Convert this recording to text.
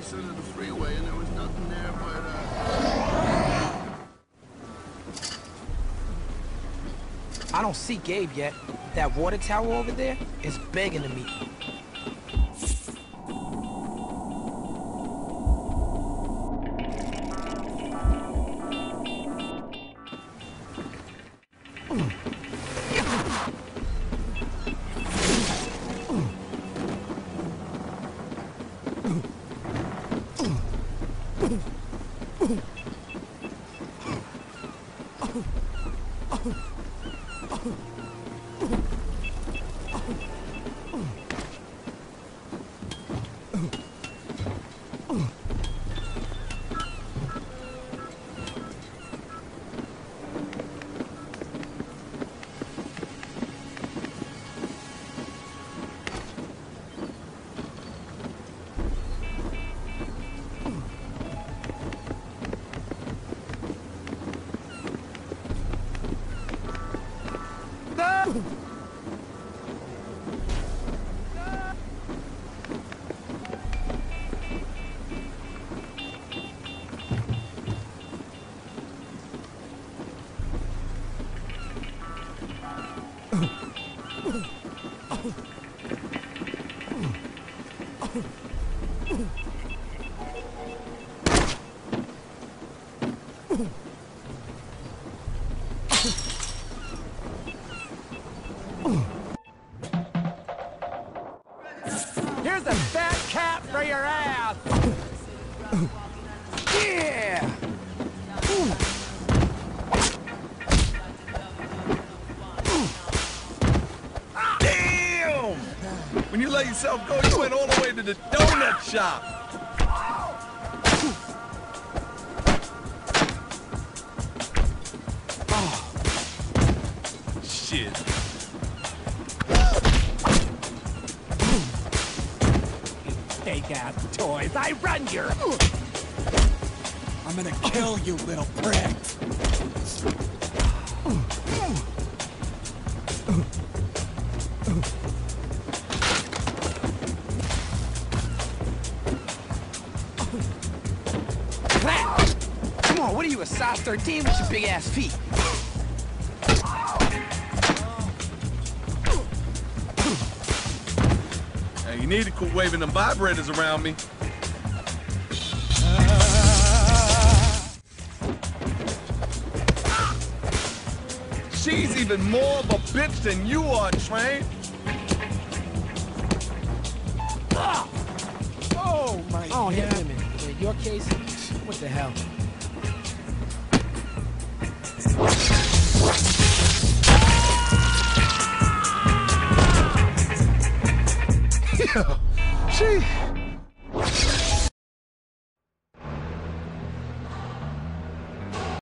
center of the freeway, and there was nothing there but, I don't see Gabe yet. That water tower over there is begging to meet me. Here's a fat cap for your ass! Yeah! damn! When you let yourself go, you went all the way to the donut shop. Oh. Shit. Fake-ass toys, I run your... I'm gonna kill you, little prick! Come on, what are you, a size 13 with your big-ass feet? Hey, you need to quit waving them vibrators around me. She's even more of a bitch than you are, Train. Oh my god! Oh, hit women. In your case, what the hell? Yeah, she